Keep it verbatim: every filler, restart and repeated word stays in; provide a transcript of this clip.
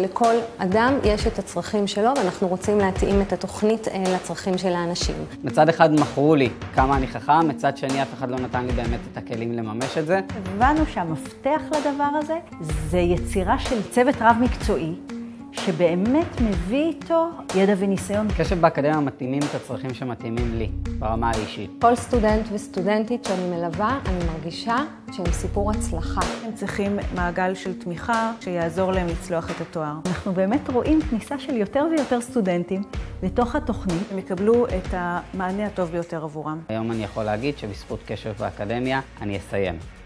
לכל אדם יש את הצרכים שלו, ואנחנו רוצים להתאים את התוכנית לצרכים של האנשים. מצד אחד מכרו לי כמה אני חכם, מצד שני אף אחד לא נתן לי באמת את הכלים לממש את זה. הבנו שהמפתח לדבר הזה זה יצירה של צוות רב מקצועי, שבאמת מביא איתו ידע וניסיון. קשב באקדמיה מתאימים את הצרכים שמתאימים לי, ברמה האישית. כל סטודנט וסטודנטית שאני מלווה, אני מרגישה שהם סיפור הצלחה. הם צריכים מעגל של תמיכה שיעזור להם לצלוח את התואר. אנחנו באמת רואים כניסה של יותר ויותר סטודנטים לתוך התוכנית. הם יקבלו את המענה הטוב ביותר עבורם. היום אני יכול להגיד שבזכות קשב באקדמיה אני אסיים.